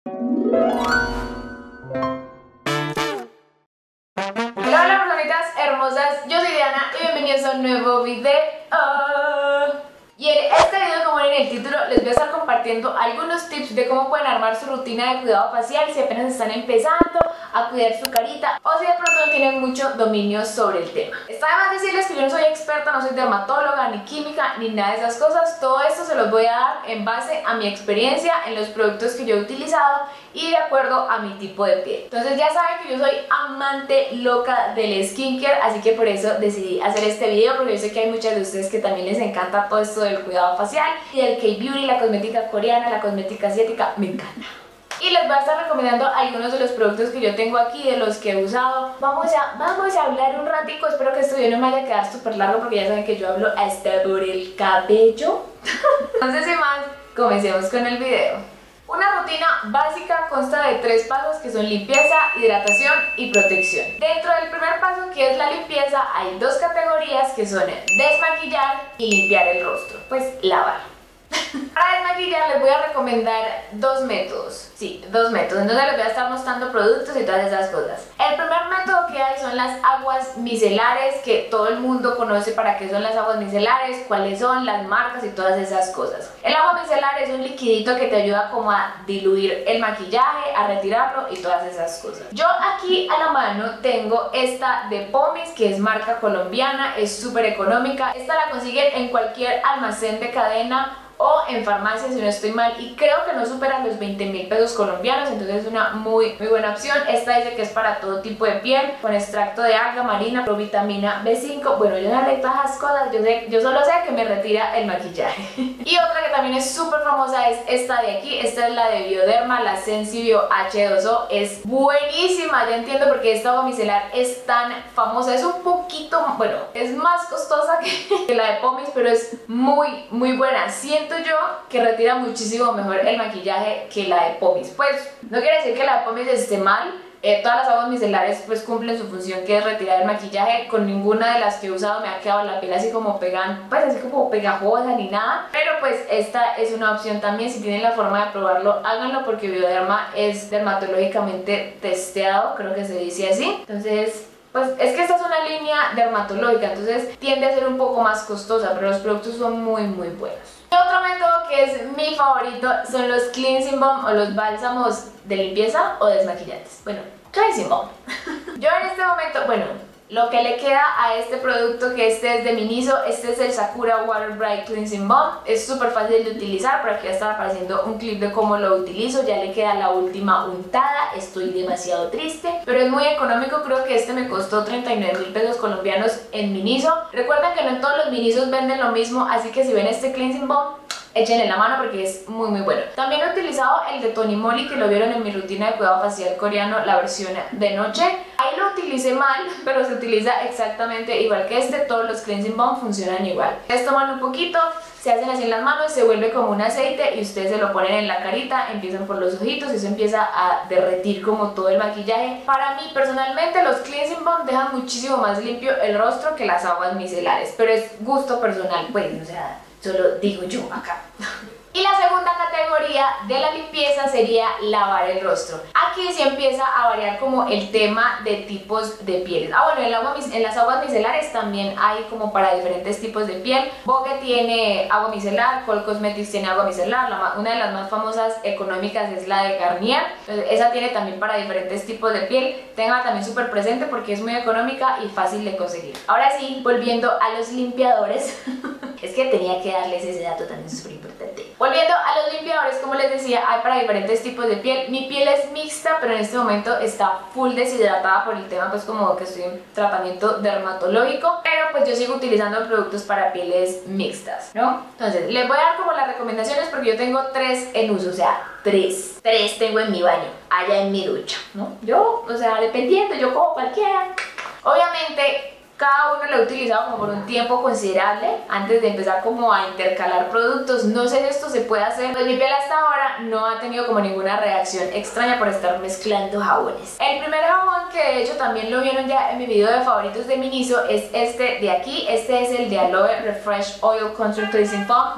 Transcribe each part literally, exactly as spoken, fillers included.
Hola, hola personitas hermosas, yo soy Diana y bienvenidos a un nuevo video. Y en este video, como ven en el título, les voy a estar compartiendo algunos tips de cómo pueden armar su rutina de cuidado facial si apenas están empezando a cuidar su carita o si de pronto no tienen mucho dominio sobre el tema. Está de más decirles que yo no soy experta, no soy dermatóloga, ni química, ni nada de esas cosas. Todo esto se los voy a dar en base a mi experiencia en los productos que yo he utilizado y de acuerdo a mi tipo de piel. Entonces ya saben que yo soy amante loca del skincare, así que por eso decidí hacer este video, porque yo sé que hay muchas de ustedes que también les encanta todo esto del cuidado facial y del K-beauty, la cosmética coreana, la cosmética asiática, me encanta. Y les voy a estar recomendando algunos de los productos que yo tengo aquí, de los que he usado. Vamos a, vamos a hablar un ratico, espero que este video no me vaya a quedar súper largo porque ya saben que yo hablo hasta por el cabello. Entonces sin más, comencemos con el video. Una rutina básica consta de tres pasos que son limpieza, hidratación y protección. Dentro del primer paso, que es la limpieza, hay dos categorías que son desmaquillar y limpiar el rostro, pues lavar. Para desmaquillar les voy a recomendar dos métodos. Sí, dos métodos. Entonces les voy a estar mostrando productos y todas esas cosas. El primer método que hay son las aguas micelares, que todo el mundo conoce para qué son las aguas micelares, cuáles son, las marcas y todas esas cosas. El agua micelar es un liquidito que te ayuda como a diluir el maquillaje, a retirarlo y todas esas cosas. Yo aquí a la mano tengo esta de Pomis, que es marca colombiana, es súper económica. Esta la consiguen en cualquier almacén de cadena o en farmacia si no estoy mal, y creo que no supera los veinte mil pesos colombianos, entonces es una muy muy buena opción. Esta dice que es para todo tipo de piel, con extracto de alga marina, provitamina B cinco. Bueno, yo no le todas esas cosas, yo, sé, yo solo sé que me retira el maquillaje. Y otra que también es súper famosa es esta de aquí, esta es la de Bioderma, la Sensibio H dos O, es buenísima. Ya entiendo por qué esta agua micelar es tan famosa, es un poquito, bueno, es más costosa que, que la de Pomis, pero es muy muy buena. Siento yo que retira muchísimo mejor el maquillaje que la de Pomis. Pues no quiere decir que la de Pomis esté mal, eh, todas las aguas micelares pues cumplen su función, que es retirar el maquillaje. Con ninguna de las que he usado me ha quedado la piel así como pegan, pues así como pegajosa ni nada, pero pues esta es una opción también. Si tienen la forma de probarlo, háganlo, porque Bioderma es dermatológicamente testeado, creo que se dice así. Entonces pues es que esta es una línea dermatológica, entonces tiende a ser un poco más costosa, pero los productos son muy muy buenos. Y otro método que es mi favorito son los cleansing balm o los bálsamos de limpieza o desmaquillantes. Bueno, cleansing balm. Yo en este momento, bueno, lo que le queda a este producto, que este es de Miniso, este es el Sakura Water Bright Cleansing Balm. Es súper fácil de utilizar, por aquí va a estar apareciendo un clip de cómo lo utilizo. Ya le queda la última untada, estoy demasiado triste, pero es muy económico. Creo que este me costó treinta y nueve mil pesos colombianos en Miniso. Recuerden que no en todos los Minisos venden lo mismo, así que si ven este Cleansing Balm, échenle la mano porque es muy muy bueno. También he utilizado el de Tony Moly, que lo vieron en mi rutina de cuidado facial coreano, la versión de noche. Ahí lo utilicé mal, pero se utiliza exactamente igual que este. Todos los cleansing balm funcionan igual. Ustedes toman un poquito, se hacen así en las manos, se vuelve como un aceite y ustedes se lo ponen en la carita, empiezan por los ojitos y eso empieza a derretir como todo el maquillaje. Para mí personalmente los cleansing balm dejan muchísimo más limpio el rostro que las aguas micelares, pero es gusto personal, pues, o sea, solo digo yo acá. Y la segunda categoría de la limpieza sería lavar el rostro. Aquí sí empieza a variar como el tema de tipos de pieles. Ah, bueno, en, el agua, en las aguas micelares también hay como para diferentes tipos de piel. Vogue tiene agua micelar, Cole Cosmetics tiene agua micelar, la, una de las más famosas económicas es la de Garnier. Entonces, esa tiene también para diferentes tipos de piel. Tenga también súper presente porque es muy económica y fácil de conseguir. Ahora sí, volviendo a los limpiadores. Es que tenía que darles ese dato también súper importante. Volviendo a los limpiadores, como les decía, hay para diferentes tipos de piel. Mi piel es mixta, pero en este momento está full deshidratada por el tema, pues como que estoy en tratamiento dermatológico, pero pues yo sigo utilizando productos para pieles mixtas, ¿no? Entonces, les voy a dar como las recomendaciones porque yo tengo tres en uso, o sea, tres. Tres tengo en mi baño, allá en mi ducha, ¿no? Yo, o sea, dependiendo, yo como cualquiera. Obviamente, cada uno lo he utilizado como por un tiempo considerable antes de empezar como a intercalar productos. No sé si esto se puede hacer, pues mi piel hasta ahora no ha tenido como ninguna reacción extraña por estar mezclando jabones. El primer jabón, que de hecho también lo vieron ya en mi video de favoritos de Miniso, es este de aquí. Este es el de Aloe Refresh Oil Contour Cleansing Foam.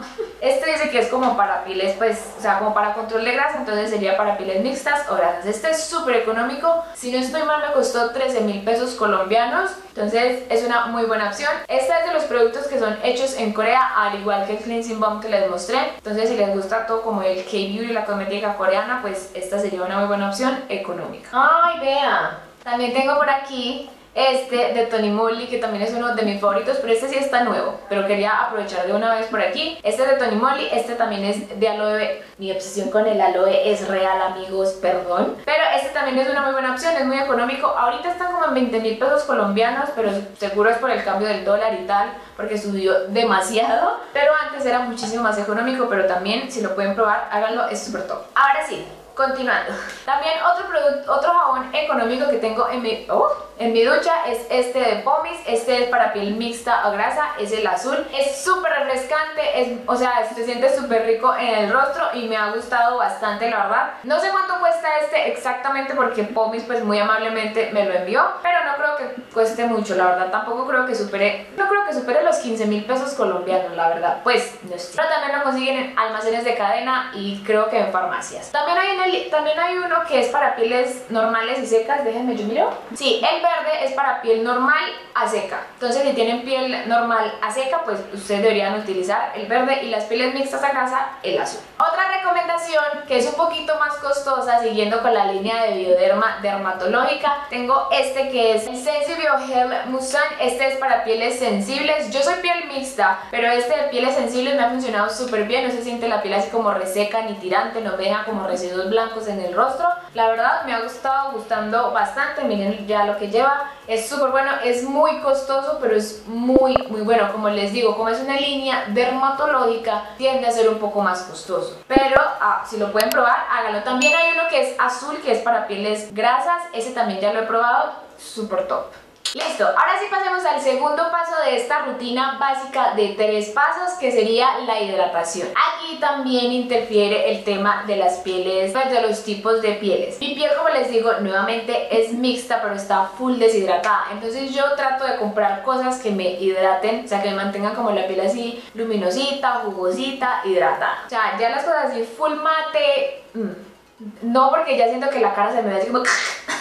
Este dice que es como para pieles, pues, o sea, como para control de grasa, entonces sería para pieles mixtas o grasas. Este es súper económico, si no estoy mal me costó trece mil pesos colombianos, entonces es una muy buena opción. Este es de los productos que son hechos en Corea, al igual que el Cleansing Balm que les mostré, entonces si les gusta todo como el K-Beauty, la cosmética coreana, pues esta sería una muy buena opción económica. Ay, vea, también tengo por aquí este de Tony Moly, que también es uno de mis favoritos, pero este sí está nuevo, pero quería aprovechar de una vez por aquí. Este es de Tony Moly, este también es de aloe. Mi obsesión con el aloe es real, amigos, perdón. Pero este también es una muy buena opción, es muy económico. Ahorita están como en veinte mil pesos colombianos, pero seguro es por el cambio del dólar y tal, porque subió demasiado. Pero antes era muchísimo más económico, pero también si lo pueden probar, háganlo, es súper top. Ahora sí, continuando. También otro producto, otro jabón económico que tengo en mi, oh, en mi ducha es este de Pomis. Este es para piel mixta o grasa, es el azul. Es súper refrescante, es, o sea, se siente súper rico en el rostro y me ha gustado bastante, la verdad. No sé cuánto cuesta este exactamente porque Pomis pues muy amablemente me lo envió, pero no creo que cueste mucho, la verdad. Tampoco creo que supere, no creo que supere los quince mil pesos colombianos, la verdad. Pues no sé. Pero también lo consiguen en almacenes de cadena y creo que en farmacias. También hay, en el, también hay uno que es para pieles normales y secas. Déjenme, yo miro. Sí, el verde es para piel normal a seca. Entonces si tienen piel normal a seca, pues ustedes deberían utilizar el verde, y las pieles mixtas a grasa, el azul. Otra recomendación que es un poquito más costosa, siguiendo con la línea de Bioderma dermatológica, tengo este que es el Sensi Biogel Musan. Este es para pieles sensibles. Yo soy piel mixta, pero este de pieles sensibles me ha funcionado súper bien. No se siente la piel así como reseca ni tirante, no me deja como residuos blancos en el rostro. La verdad me ha gustado, gustando bastante. Miren ya lo que lleva, es súper bueno, es muy costoso, pero es muy muy bueno. Como les digo, como es una línea dermatológica, tiende a ser un poco más costoso, pero ah, si lo pueden probar, háganlo. También hay uno que es azul, que es para pieles grasas. Ese también ya lo he probado, súper top. Listo, ahora sí pasemos al segundo paso de esta rutina básica de tres pasos, que sería la hidratación. Aquí también interfiere el tema de las pieles, de los tipos de pieles. Mi piel, como les digo, nuevamente es mixta, pero está full deshidratada. Entonces yo trato de comprar cosas que me hidraten, o sea, que me mantengan como la piel así luminosita, jugosita, hidratada. O sea, ya las cosas así full mate, mmm, no, porque ya siento que la cara se me ve así como...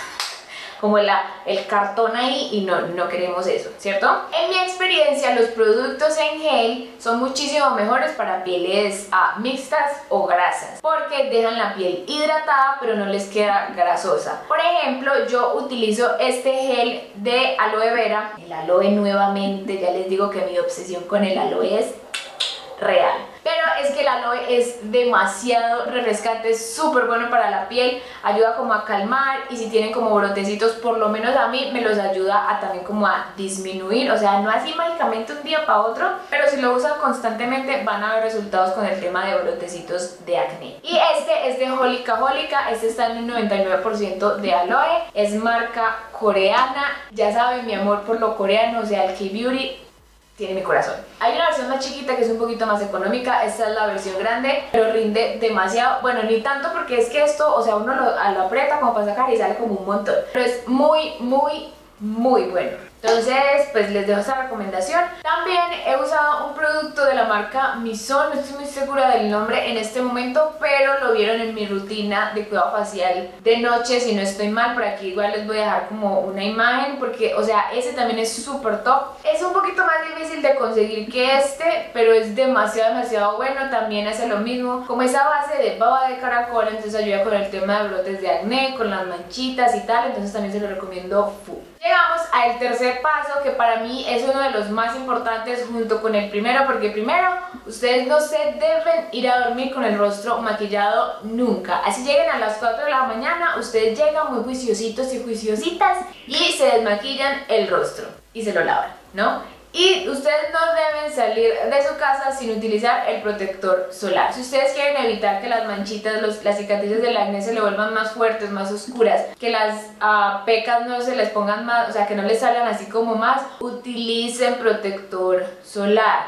como la, el cartón ahí, y no, no queremos eso, ¿cierto? En mi experiencia, los productos en gel son muchísimo mejores para pieles ah, mixtas o grasas, porque dejan la piel hidratada pero no les queda grasosa. Por ejemplo, yo utilizo este gel de aloe vera, el aloe nuevamente, ya les digo que mi obsesión con el aloe es real. Pero es que el aloe es demasiado refrescante, es súper bueno para la piel, ayuda como a calmar, y si tienen como brotecitos, por lo menos a mí me los ayuda a también como a disminuir, o sea, no así mágicamente un día para otro, pero si lo usan constantemente van a ver resultados con el tema de brotecitos de acné. Y este es de Holika Holika, este está en un noventa y nueve por ciento de aloe, es marca coreana, ya saben mi amor por lo coreano, o sea, el K-Beauty tiene mi corazón. Hay una versión más chiquita que es un poquito más económica, esta es la versión grande, pero rinde demasiado. Bueno, ni tanto, porque es que esto, o sea, uno lo, lo aprieta como para sacar y sale como un montón, pero es muy, muy, muy bueno. Entonces, pues les dejo esa recomendación. También he usado un producto de la marca Mison, no estoy muy segura del nombre en este momento, pero lo vieron en mi rutina de cuidado facial de noche, si no estoy mal. Por aquí igual les voy a dejar como una imagen, porque, o sea, ese también es súper top. Es un poquito más difícil de conseguir que este, pero es demasiado, demasiado bueno. También hace lo mismo, como esa base de baba de caracol, entonces ayuda con el tema de brotes de acné, con las manchitas y tal, entonces también se lo recomiendo full. Llegamos al tercer paso, que para mí es uno de los más importantes junto con el primero, porque primero, ustedes no se deben ir a dormir con el rostro maquillado nunca. Así lleguen a las cuatro de la mañana, ustedes llegan muy juiciositos y juiciositas y se desmaquillan el rostro y se lo lavan, ¿no? Y ustedes no deben salir de su casa sin utilizar el protector solar. Si ustedes quieren evitar que las manchitas, los, las cicatrices del acné se le vuelvan más fuertes, más oscuras, que las uh, pecas no se les pongan más, o sea, que no les salgan así como más, utilicen protector solar.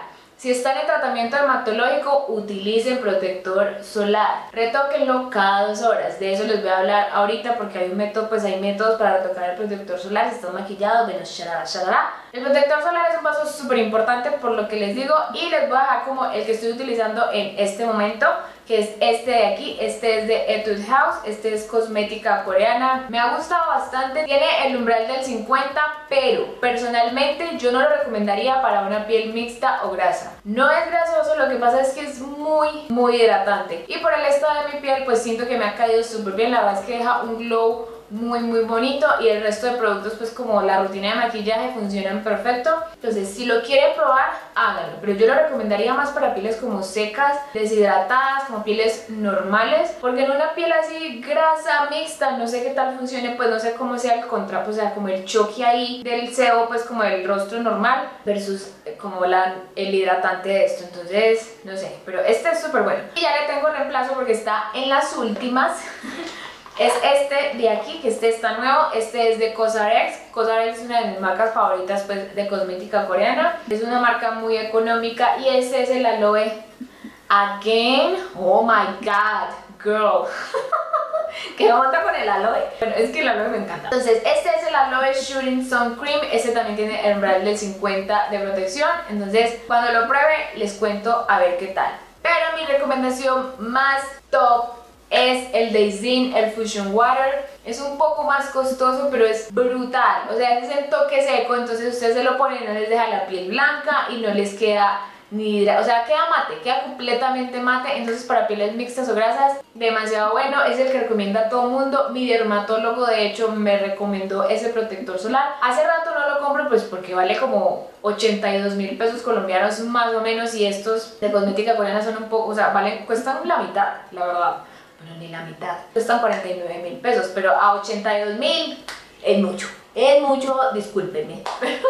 Si están en tratamiento dermatológico, utilicen protector solar. Retóquenlo cada dos horas. De eso les voy a hablar ahorita porque hay un método, pues hay métodos para retocar el protector solar. Si están maquillados, bueno, shalala, shalala. El protector solar es un paso súper importante por lo que les digo, y les voy a dejar como el que estoy utilizando en este momento, que es este de aquí. Este es de Etude House, este es cosmética coreana. Me ha gustado bastante, tiene el umbral del cincuenta, pero personalmente yo no lo recomendaría para una piel mixta o grasa. No es grasoso, lo que pasa es que es muy muy hidratante, y por el estado de mi piel pues siento que me ha caído súper bien. La verdad es que deja un glow muy muy bonito, y el resto de productos pues como la rutina de maquillaje funcionan perfecto. Entonces si lo quieren probar, háganlo, pero yo lo recomendaría más para pieles como secas, deshidratadas, como pieles normales, porque en una piel así grasa, mixta, no sé qué tal funcione, pues no sé cómo sea el contraste, o sea como el choque ahí del sebo, pues como el rostro normal versus eh, como la, el hidratante de esto. Entonces no sé, pero este es súper bueno, y ya le tengo reemplazo porque está en las últimas. Es este de aquí, que este está nuevo. Este es de Cosrx. Cosrx es una de mis marcas favoritas pues, de cosmética coreana. Es una marca muy económica, y este es el Aloe Again. Oh my god, girl. ¿Qué onda con el aloe? Bueno, es que el aloe me encanta. Entonces este es el Aloe Shooting Sun Cream. Este también tiene el umbral del cincuenta de protección. Entonces cuando lo pruebe les cuento a ver qué tal. Pero mi recomendación más top es el Daezin, el Fusion Water. Es un poco más costoso, pero es brutal. O sea, ese es el toque seco, entonces ustedes se lo ponen y no les deja la piel blanca y no les queda ni hidra, o sea, queda mate, queda completamente mate. Entonces para pieles mixtas o grasas, demasiado bueno. Es el que recomienda a todo mundo. Mi dermatólogo de hecho me recomendó ese protector solar. Hace rato no lo compro pues porque vale como ochenta y dos mil pesos colombianos más o menos, y estos de cosmética coreana son un poco, o sea, valen, cuestan la mitad, la verdad. Bueno, ni la mitad, cuestan cuarenta y nueve mil pesos, pero a ochenta y dos mil es mucho, es mucho, discúlpenme.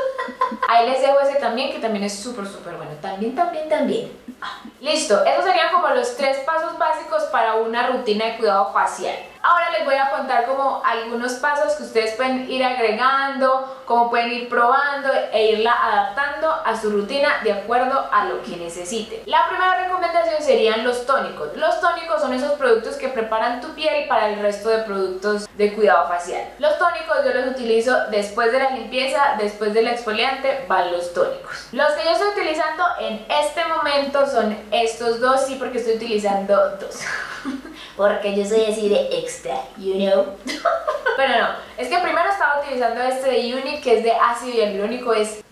Ahí les dejo ese también, que también es súper súper bueno, también, también, también. Ah, listo, esos serían como los tres pasos básicos para una rutina de cuidado facial. Ahora les voy a contar como algunos pasos que ustedes pueden ir agregando, cómo pueden ir probando e irla adaptando a su rutina de acuerdo a lo que necesiten. La primera recomendación serían los tónicos. Los tónicos son esos productos que preparan tu piel para el resto de productos de cuidado facial. Los tónicos yo los utilizo después de la limpieza, después del exfoliante van los tónicos. Los que yo estoy utilizando en este momento son estos dos, sí, porque estoy utilizando dos. Porque yo soy así de extra, you know. Pero no, es que primero estaba utilizando este de Unit, que es de ácido hialurónico. Es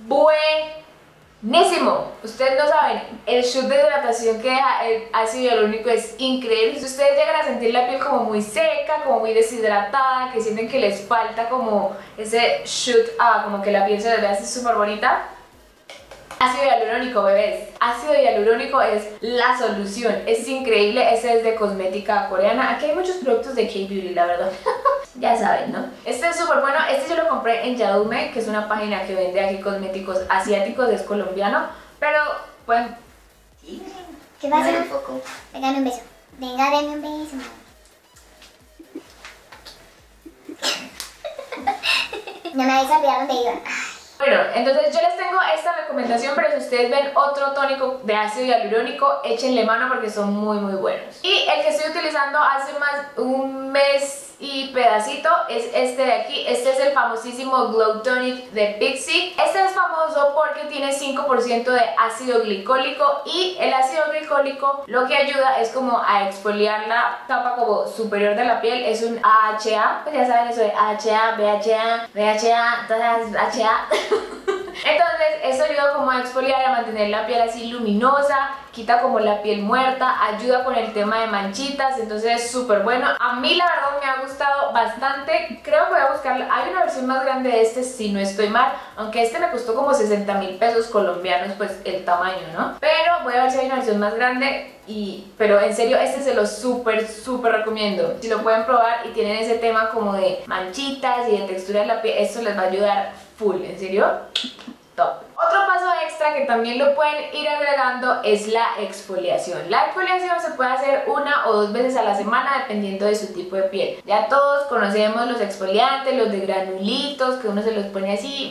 buenísimo. Ustedes no saben, el shoot de hidratación que deja el ácido hialurónico es increíble. Si ustedes llegan a sentir la piel como muy seca, como muy deshidratada, que sienten que les falta como ese shoot, ah, como que la piel se les ve así súper bonita, ácido hialurónico, bebés. Ácido hialurónico es la solución. Es increíble. Este es de cosmética coreana. Aquí hay muchos productos de K-Beauty, la verdad. Ya saben, ¿no? Este es súper bueno. Este yo lo compré en Yadume, que es una página que vende aquí cosméticos asiáticos. Es colombiano. Pero, bueno. ¿Qué pasa? Un poco. Venga, dame un beso. Venga, dame un beso. No me vais a olvidar dónde iba. Bueno, entonces yo les tengo esta recomendación, pero si ustedes ven otro tónico de ácido hialurónico, échenle mano porque son muy muy buenos. Y el que estoy utilizando hace más un mes y pedacito es este de aquí. Este es el famosísimo Glow Tonic de Pixi. Este es famoso porque tiene cinco por ciento de ácido glicólico, y el ácido glicólico lo que ayuda es como a exfoliar la capa como superior de la piel. Es un A H A, pues ya saben eso de A H A, B H A, B H A, todas las H A. Entonces esto ayuda como a exfoliar, a mantener la piel así luminosa, quita como la piel muerta, ayuda con el tema de manchitas. Entonces es súper bueno. A mí la verdad me ha gustado bastante. Creo que voy a buscar, hay una versión más grande de este si no estoy mal, aunque este me costó como sesenta mil pesos colombianos, pues el tamaño, ¿no? Pero voy a ver si hay una versión más grande. Y, pero en serio, este se lo súper súper recomiendo. Si lo pueden probar y tienen ese tema como de manchitas y de textura de la piel, esto les va a ayudar full, en serio, top. Otro paso extra que también lo pueden ir agregando es la exfoliación. La exfoliación se puede hacer una o dos veces a la semana dependiendo de su tipo de piel. Ya todos conocemos los exfoliantes, los de granulitos, que uno se los pone así, bueno.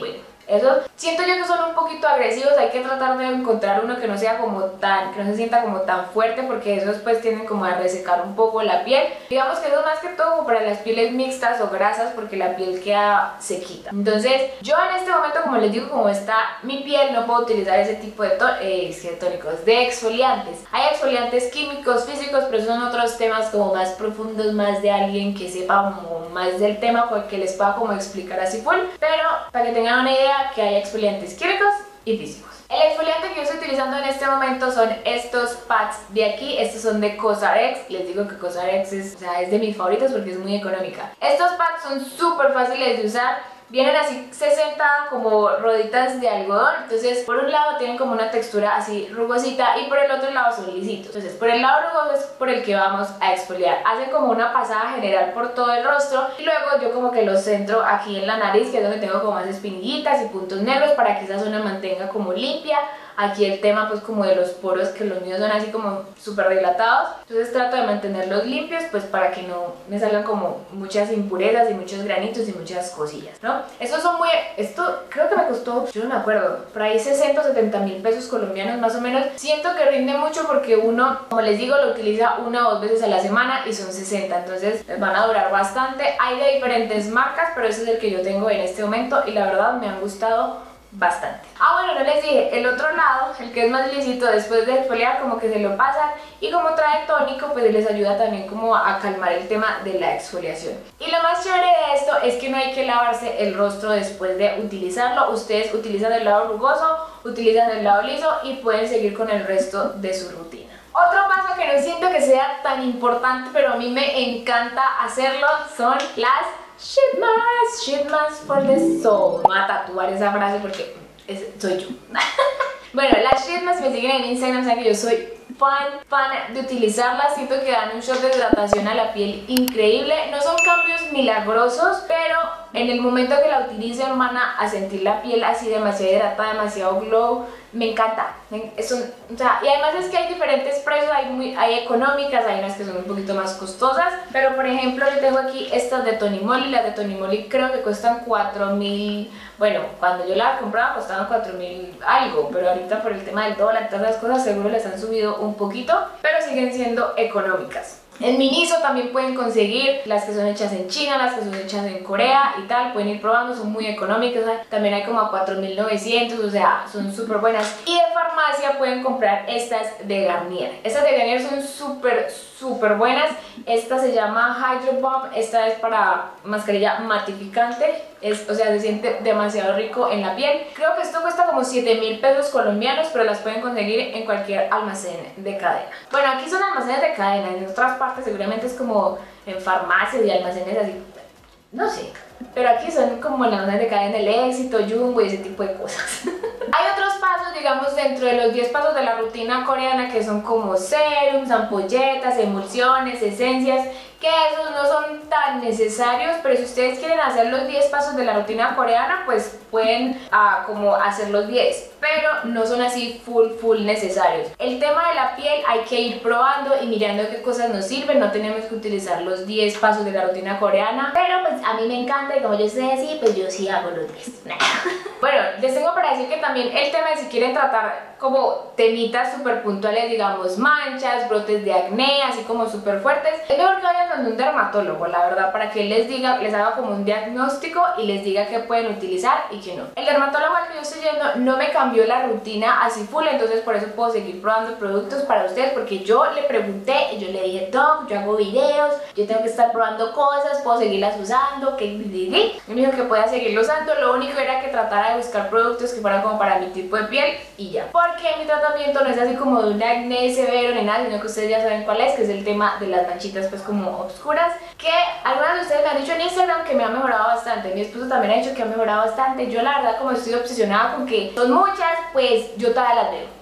Esos siento yo que son un poquito agresivos, hay que tratar de encontrar uno que no sea como tan, que no se sienta como tan fuerte, porque esos pues tienden como a resecar un poco la piel. Digamos que eso es más que todo como para las pieles mixtas o grasas, porque la piel queda sequita. Entonces yo en este momento, como les digo, como está mi piel, no puedo utilizar ese tipo de, eh, de tónicos, de exfoliantes. Hay exfoliantes químicos, físicos, pero son otros temas como más profundos, más de alguien que sepa como más del tema, porque les pueda como explicar así full. Pero para que tengan una idea, que hay exfoliantes químicos y físicos. El exfoliante que yo estoy utilizando en este momento son estos pads de aquí. Estos son de Cosrx. Les digo que Cosrx es, o sea, es de mis favoritos porque es muy económica. Estos pads son súper fáciles de usar. Vienen así sesenta como roditas de algodón. Entonces por un lado tienen como una textura así rugosita y por el otro lado son lisitos. Entonces por el lado rugoso es por el que vamos a exfoliar. Hacen como una pasada general por todo el rostro y luego yo como que los centro aquí en la nariz, que es donde tengo como más espinillitas y puntos negros, para que esa zona mantenga como limpia. Aquí el tema pues como de los poros, que los míos son así como súper dilatados, entonces trato de mantenerlos limpios pues para que no me salgan como muchas impurezas y muchos granitos y muchas cosillas, ¿no? Estos son muy... esto creo que me costó, yo no me acuerdo, por ahí sesenta o setenta mil pesos colombianos más o menos. Siento que rinde mucho porque uno, como les digo, lo utiliza una o dos veces a la semana y son sesenta, entonces les van a durar bastante. Hay de diferentes marcas, pero ese es el que yo tengo en este momento y la verdad me han gustado bastante. Ah, bueno, no les dije, el otro lado, el que es más lisito, después de exfoliar como que se lo pasan, y como trae tónico pues les ayuda también como a calmar el tema de la exfoliación. Y lo más chévere de esto es que no hay que lavarse el rostro después de utilizarlo. Ustedes utilizan el lado rugoso, utilizan el lado liso y pueden seguir con el resto de su rutina. Otro paso que no siento que sea tan importante, pero a mí me encanta hacerlo, son las Sheet mask, sheet mask for the soul. Voy a tatuar esa frase porque es, soy yo. Bueno, las sheet mask, me siguen en Instagram, saben que yo soy fan, fan de utilizarlas. Siento que dan un shot de hidratación a la piel increíble. No son cambios milagrosos, pero en el momento que la utilicen van a sentir la piel así demasiado hidratada, demasiado glow. Me encanta. Es un, o sea, y además es que hay diferentes precios, hay, muy, hay económicas, hay unas que son un poquito más costosas. Pero por ejemplo yo tengo aquí estas de Tony Moly. Las de Tony Moly creo que cuestan cuatro mil. Bueno, cuando yo la compraba costaban cuatro mil algo, pero ahorita por el tema del dólar y todas las cosas seguro les han subido un poquito, pero siguen siendo económicas. En Miniso también pueden conseguir las que son hechas en China, las que son hechas en Corea y tal, pueden ir probando, son muy económicas, también hay como a cuatro mil novecientos, o sea, son súper buenas. Y de farmacia pueden comprar estas de Garnier. Estas de Garnier son súper, súper buenas. Esta se llama Hydro Bomb, esta es para mascarilla matificante. Es, o sea, se siente demasiado rico en la piel. Creo que esto cuesta como siete mil pesos colombianos, pero las pueden conseguir en cualquier almacén de cadena. Bueno, aquí son almacenes de cadena, en otras partes seguramente es como en farmacias y almacenes así, no sé. Pero aquí son como en almacenes de cadena, El Éxito, Jumbo y ese tipo de cosas. Hay otros pasos, digamos, dentro de los diez pasos de la rutina coreana, que son como serums, ampolletas, emulsiones, esencias, que esos no son tan necesarios, pero si ustedes quieren hacer los diez pasos de la rutina coreana, pues pueden uh, como hacer los diez, pero no son así full, full necesarios. El tema de la piel hay que ir probando y mirando qué cosas nos sirven, no tenemos que utilizar los diez pasos de la rutina coreana, pero pues a mí me encanta y como yo estoy así, pues yo sí hago los diez. Bueno, les tengo para decir que también el tema de si quieren tratar como temitas súper puntuales, digamos manchas, brotes de acné, así como súper fuertes, es mejor que vayan donde un dermatólogo, la verdad, para que les diga, les haga como un diagnóstico y les diga qué pueden utilizar y qué no. El dermatólogo al que yo estoy yendo no me cambió la rutina así full, entonces por eso puedo seguir probando productos para ustedes, porque yo le pregunté y yo le dije, Doc, yo hago videos, yo tengo que estar probando cosas, puedo seguirlas usando, que y me dijo que podía seguirlo usando, lo único era que tratara de buscar productos que fueran como para mi tipo de piel y ya. Porque mi tratamiento no es así como de un acné severo ni nada, sino que ustedes ya saben cuál es, que es el tema de las manchitas pues como oscuras, que algunas de ustedes me han dicho en Instagram que me ha mejorado bastante. Mi esposo también ha dicho que ha mejorado bastante. Yo la verdad, como estoy obsesionada con que son muchas, pues yo todas las veo.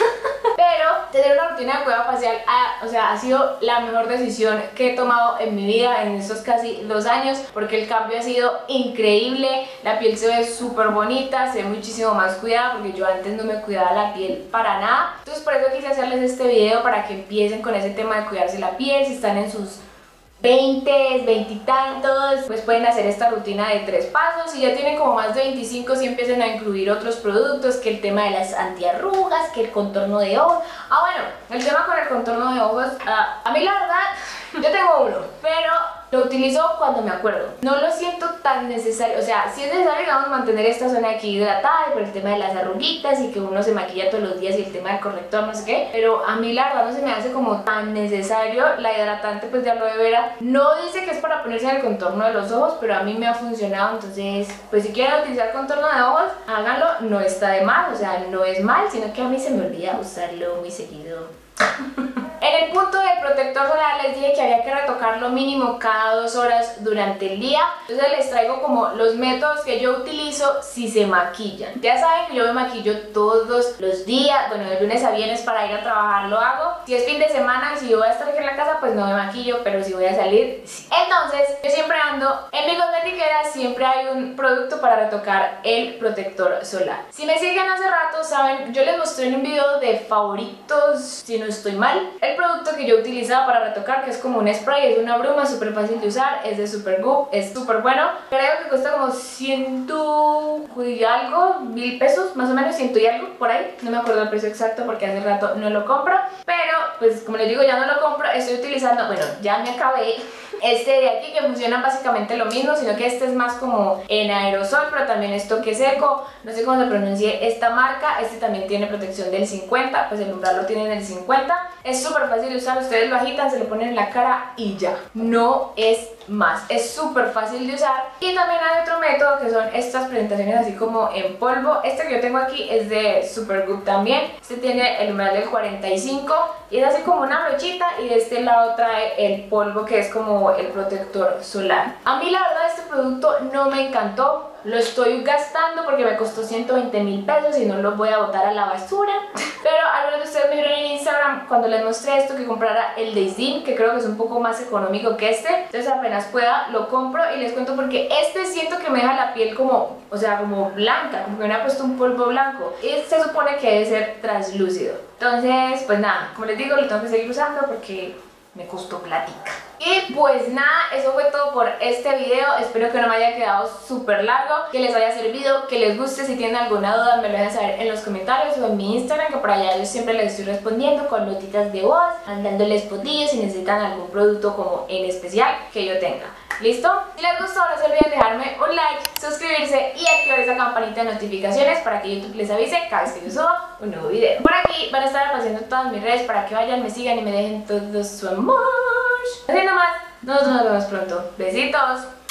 Pero tener una rutina de cuidado facial ha, o sea, ha sido la mejor decisión que he tomado en mi vida en estos casi dos años, porque el cambio ha sido increíble. La piel se ve súper bonita, se ve muchísimo más cuidada, porque yo antes no me cuidaba la piel para nada. Entonces por eso quise hacerles este video, para que empiecen con ese tema de cuidarse la piel. Si están en sus veinte, veinte y tantos, pues pueden hacer esta rutina de tres pasos. Si ya tienen como más de veinticinco, si empiezan a incluir otros productos, que el tema de las antiarrugas, que el contorno de ojos. Ah, bueno, el tema con el contorno de ojos, uh, a mí la verdad, yo tengo uno, pero lo utilizo cuando me acuerdo. No lo siento tan necesario, o sea, sí es necesario, digamos, mantener esta zona aquí hidratada por el tema de las arruguitas y que uno se maquilla todos los días y el tema del corrector, no sé qué. Pero a mí la verdad no se me hace como tan necesario. La hidratante pues de aloe vera no dice que es para ponerse en el contorno de los ojos, pero a mí me ha funcionado. Entonces, pues si quieren utilizar contorno de ojos, háganlo, no está de más, o sea, no es mal, sino que a mí se me olvida usarlo muy seguido. En el punto del protector solar les dije que había que retocarlo mínimo cada dos horas durante el día. Entonces les traigo como los métodos que yo utilizo si se maquillan. Ya saben que yo me maquillo todos los días, bueno, de lunes a viernes para ir a trabajar lo hago. Si es fin de semana y si yo voy a estar aquí en la casa, pues no me maquillo, pero si voy a salir, sí. Entonces yo siempre ando en mi cosmetiquera, siempre hay un producto para retocar el protector solar. Si me siguen hace rato, saben, yo les mostré en un video de favoritos, si no estoy mal, el producto que yo utilizaba para retocar, que es como un spray, es una bruma súper fácil de usar, es de Supergoop, es súper bueno. Creo que cuesta como ciento y algo, mil pesos, más o menos, ciento y algo, por ahí. No me acuerdo el precio exacto porque hace rato no lo compro, pero pues como les digo, ya no lo compro. Estoy utilizando, bueno, ya me acabé este de aquí, que funciona básicamente lo mismo, sino que este es más como en aerosol, pero también es toque seco. No sé cómo se pronuncie esta marca. Este también tiene protección del cincuenta, pues el umbral lo tiene en el cincuenta. Es súper fácil de usar, ustedes lo agitan, se lo ponen en la cara y ya, no es más, es súper fácil de usar. Y también hay otro método que son estas presentaciones así como en polvo. Este que yo tengo aquí es de Supergoop también. Este tiene el umbral del cuarenta y cinco y es así como una brochita, y de este lado trae el polvo que es como el protector solar. A mí la verdad este producto no me encantó. Lo estoy gastando porque me costó ciento veinte mil pesos y no lo voy a botar a la basura. Pero algunos de ustedes me dijeron en Instagram cuando les mostré esto que comprara el de Isdin, que creo que es un poco más económico que este. Entonces apenas pueda lo compro y les cuento porque este siento que me deja la piel como, o sea, como blanca, como que me ha puesto un polvo blanco. Y se supone que debe ser translúcido. Entonces, pues nada, como les digo, lo tengo que seguir usando porque me costó platica. Y pues nada, eso fue todo por este video. Espero que no me haya quedado súper largo, que les haya servido, que les guste. Si tienen alguna duda me lo dejan saber en los comentarios o en mi Instagram, que por allá yo siempre les estoy respondiendo con notitas de voz, mandándoles fotillos si necesitan algún producto como en especial que yo tenga. ¿Listo? Si les gustó, no se olviden dejarme un like, suscribirse y activar esa campanita de notificaciones para que YouTube les avise cada vez que yo suba un nuevo video. Por aquí van a estar apareciendo todas mis redes para que vayan, me sigan y me dejen todo su amor. Así nomás, nos vemos pronto. Besitos.